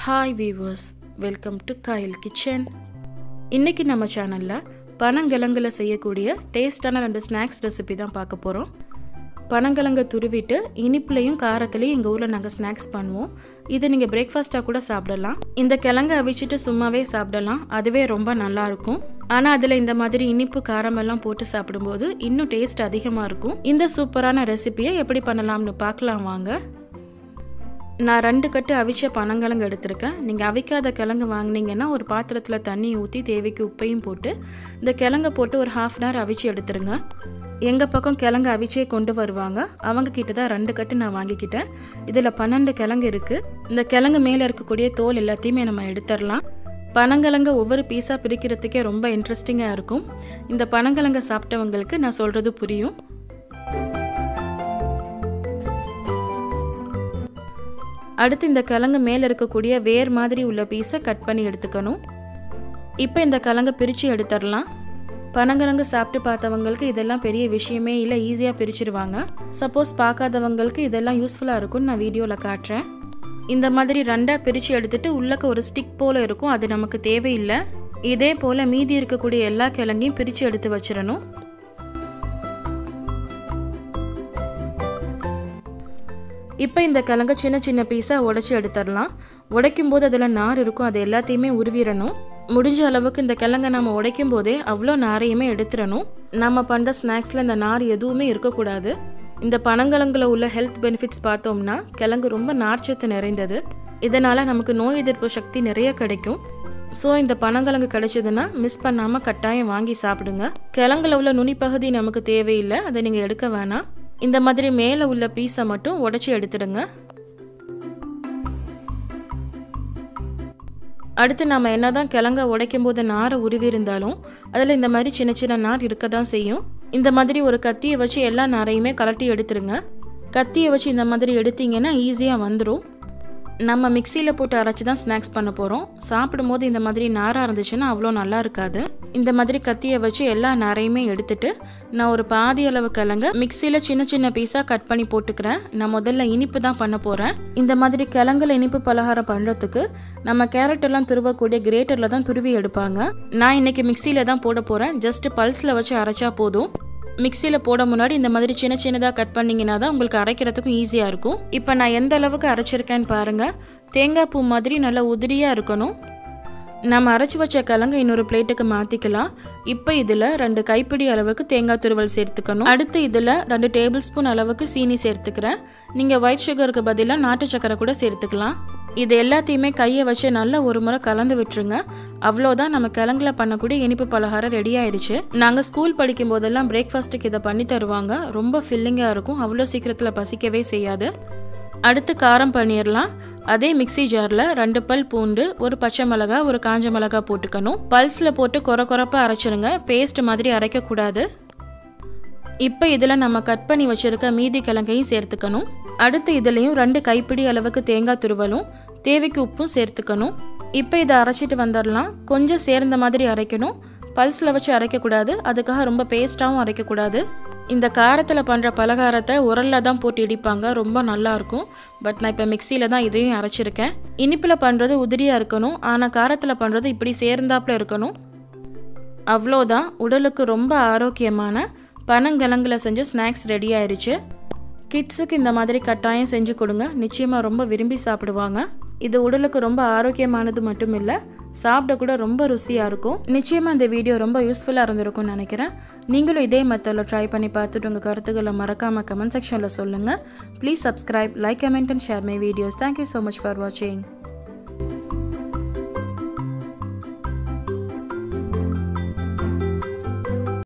Hi viewers, welcome to Kyle Kitchen. இன்னைக்கு நம்ம சேனல்ல பனங்கிழங்குல செய்யக்கூடிய டேஸ்டான ரெண்டு ஸ்நாக்ஸ் ரெசிபி தான் பார்க்க போறோம். பனங்கிழங்க துருவிட்டு இனிப்புலயும் காரத்துலயும் எங்க ஊர்ல நாங்க ஸ்நாக்ஸ் பண்ணுவோம். இது நீங்க பிரேக்ஃபாஸ்டா கூட சாப்பிடலாம். இந்த கிழங்க அவிச்சிட்டு சும்மாவே சாப்பிடலாம். அதுவே ரொம்ப நல்லா இருக்கும். ஆனா அதுல இந்த மாதிரி இனிப்பு காரம் எல்லாம் போட்டு சாப்பிடும்போது இன்னும் டேஸ்ட் அதிகமா இருக்கும். இந்த சூப்பரான ரெசிபியை எப்படி பண்ணலாம்னு பார்க்கலாம் வாங்க. நான் 2 கட்டு அவிச்ச பனங்கிழங்கு எடுத்திருக்கேன். நீங்கள் அவிக்காத கிழங்கு வாங்கினீங்கன்னா ஒரு பாத்திரத்தில் தண்ணி ஊற்றி தேவைக்கு உப்பையும் போட்டு இந்த கிழங்கை போட்டு ஒரு ½ அன் ஹவர் அவிச்சு எடுத்துருங்க. எங்கள் பக்கம் கிழங்கு அவிச்சே கொண்டு வருவாங்க. அவங்க கிட்ட தான் 2 கட்டு நான் வாங்கிக்கிட்டேன். இதில் 12 கிழங்கு இருக்குது. இந்த கிழங்கு மேலே இருக்கக்கூடிய தோல் எல்லாத்தையுமே நம்ம எடுத்துடலாம். பனங்கிழங்க ஒவ்வொரு பீஸாக பிரிக்கிறதுக்கே ரொம்ப இன்ட்ரெஸ்டிங்காக இருக்கும். இந்த பனங்கிழங்க சாப்பிட்டவங்களுக்கு நான் சொல்கிறது புரியும். அடுத்து இந்த கிழங்கு மேலே இருக்கக்கூடிய வேர் மாதிரி உள்ள பீஸை கட் பண்ணி எடுத்துக்கணும். இப்போ இந்த கிழங்கை பிரித்து எடுத்துடலாம். பனங்கிழங்கு சாப்பிட்டு பார்த்தவங்களுக்கு இதெல்லாம் பெரிய விஷயமே இல்லை, ஈஸியாக பிரிச்சிருவாங்க. சப்போஸ் பார்க்காதவங்களுக்கு இதெல்லாம் யூஸ்ஃபுல்லாக இருக்கும்னு நான் வீடியோவில் காட்டுறேன். இந்த மாதிரி 2ஆக பிரித்து எடுத்துட்டு உள்ளக்க ஒரு ஸ்டிக் போல் இருக்கும், அது நமக்கு தேவையில்லை. இதே போல் மீதி இருக்கக்கூடிய எல்லா கிழங்கையும் பிரித்து எடுத்து வச்சிடணும். இப்போ இந்த கிழங்க சின்ன சின்ன பீஸாக உடைச்சி எடுத்துடலாம். உடைக்கும் போது அதில் நார் இருக்கும், அது எல்லாத்தையுமே உருவிடணும். முடிஞ்ச அளவுக்கு இந்த கிழங்க நம்ம உடைக்கும் போதே அவ்வளோ நாரையுமே எடுத்துடணும். நம்ம பண்ணுற ஸ்நாக்ஸில் இந்த நார் எதுவுமே இருக்கக்கூடாது. இந்த பனங்கிழங்குல உள்ள ஹெல்த் பெனிஃபிட்ஸ் பார்த்தோம்னா கிழங்கு ரொம்ப நார்ச்சத்து நிறைந்தது. இதனால் நமக்கு நோய் எதிர்ப்பு சக்தி நிறைய கிடைக்கும். ஸோ இந்த பனங்கிழங்கு கிடைச்சதுன்னா மிஸ் பண்ணாமல் கட்டாயம் வாங்கி சாப்பிடுங்க. கிழங்குல உள்ள நுனிப்பகுதி நமக்கு தேவையில்லை, அதை நீங்கள் எடுக்க வேணாம். இந்த மாதிரி மேலே உள்ள பீஸை மட்டும் உடைச்சி எடுத்துடுங்க. அடுத்து நம்ம என்னதான் கிழங்க உடைக்கும் போது நாரை உருவி இருந்தாலும் அதில் இந்த மாதிரி சின்ன சின்ன நார் இருக்க தான் செய்யும். இந்த மாதிரி ஒரு கத்தியை வச்சு எல்லா நாரையுமே கலட்டி எடுத்துருங்க. கத்தியை வச்சு இந்த மாதிரி எடுத்தீங்கன்னா ஈஸியாக வந்துடும். நம்ம மிக்சியில் போட்டு அரைச்சி தான் ஸ்நாக்ஸ் பண்ண போகிறோம். சாப்பிடும்போது இந்த மாதிரி நாராக இருந்துச்சுன்னா அவ்வளோ நல்லா இருக்காது. இந்த மாதிரி கத்தியை வச்சு எல்லா நாரையுமே எடுத்துட்டு நான் ஒரு பாதி அளவு கிழங்க மிக்சியில் சின்ன சின்ன பீஸாக கட் பண்ணி போட்டுக்கிறேன். நான் முதல்ல இனிப்பு தான் பண்ண போகிறேன். இந்த மாதிரி கிழங்குல இனிப்பு பலகாரம் பண்ணுறதுக்கு நம்ம கேரட் எல்லாம் துருவக்கூடிய கிரேட்டரில் தான் துருவி எடுப்பாங்க. நான் இன்னைக்கு மிக்சியில் தான் போட போகிறேன். ஜஸ்ட் பல்ஸில் வச்சு அரைச்சா போதும். மிக்சியில் போட முன்னாடி இந்த மாதிரி சின்ன சின்னதாக கட் பண்ணிங்கன்னா தான் உங்களுக்கு அரைக்கிறதுக்கும் ஈஸியாக இருக்கும். இப்போ நான் எந்த அளவுக்கு அரைச்சிருக்கேன்னு பாருங்கள். தேங்காய் பூ மாதிரி நல்லா உதிரியாக இருக்கணும். நம்ம அரைச்சி வச்ச கிழங்கு இன்னொரு பிளேட்டுக்கு மாற்றிக்கலாம். இப்போ இதில் 2 கைப்பிடி அளவுக்கு தேங்காய் துருவல் சேர்த்துக்கணும். அடுத்து இதில் 2 டேபிள் ஸ்பூன் அளவுக்கு சீனி சேர்த்துக்கிறேன். நீங்கள் ஒயிட் சுகருக்கு பதிலாக நாட்டு சக்கரை கூட சேர்த்துக்கலாம். இது எல்லாத்தையுமே கையை வச்சு நல்லா ஒரு முறை கலந்து விட்டுருங்க. அவ்வளோதான், நம்ம கிழங்குல பண்ணக்கூடிய இனிப்பு பலகாரம் ரெடி ஆயிடுச்சு. நாங்கள் ஸ்கூல் படிக்கும் போதெல்லாம் பிரேக்ஃபாஸ்ட்டுக்கு இதை பண்ணி தருவாங்க. ரொம்ப ஃபில்லிங்காக இருக்கும், அவ்வளோ சீக்கிரத்தில் பசிக்கவே செய்யாது. அடுத்து காரம் பண்ணிடலாம். அதே மிக்சி ஜாரில் 2 பல் பூண்டு, ஒரு பச்சை மிளகாய், ஒரு காஞ்ச மிளகாய் போட்டுக்கணும். பல்ஸில் போட்டு கொரப்பாக அரைச்சிடுங்க, பேஸ்ட் மாதிரி அரைக்கக்கூடாது. இப்போ இதில் நம்ம கட் பண்ணி வச்சுருக்க மீதி கிழங்கையும் சேர்த்துக்கணும். அடுத்து இதுலேயும் 2 கைப்பிடி அளவுக்கு தேங்காய் துருவலும் தேவைக்கு உப்பும் சேர்த்துக்கணும். இப்போ இதை அரைச்சிட்டு வந்துடலாம். கொஞ்சம் சேர்ந்த மாதிரி அரைக்கணும், பல்ஸில் வச்சு அரைக்கக்கூடாது. அதுக்காக ரொம்ப பேஸ்ட்டாகவும் அரைக்கக்கூடாது. இந்த காரத்தில் பண்ணுற பலகாரத்தை உரலில் தான் போட்டு இடிப்பாங்க, ரொம்ப நல்லாயிருக்கும். பட் நான் இப்போ மிக்சியில் தான் இதையும் அரைச்சிருக்கேன். இனிப்பில் பண்ணுறது உதிரியாக இருக்கணும், ஆனால் காரத்தில் பண்ணுறது இப்படி சேர்ந்தாப்பில் இருக்கணும். அவ்வளோதான், உடலுக்கு ரொம்ப ஆரோக்கியமான பனங்கிழங்குல செஞ்ச ஸ்நாக்ஸ் ரெடி ஆயிடுச்சு. கிட்ஸுக்கு இந்த மாதிரி கட்டாயம் செஞ்சு கொடுங்க, நிச்சயமாக ரொம்ப விரும்பி சாப்பிடுவாங்க. இது உடலுக்கு ரொம்ப ஆரோக்கியமானது மட்டும் இல்லை, சாப்பிட கூட ரொம்ப ருசியாக இருக்கும். நிச்சயமாக இந்த வீடியோ ரொம்ப யூஸ்ஃபுல்லாக இருந்திருக்கும்னு நினைக்கிறேன். நீங்களும் இதே மெத்தடில் ட்ரை பண்ணி பார்த்துட்டு உங்கள் கருத்துக்களை மறக்காமல் கமெண்ட் செக்ஷனில் சொல்லுங்கள். Please subscribe, like, comment and share my videos. Thank you so much for வாட்சிங்.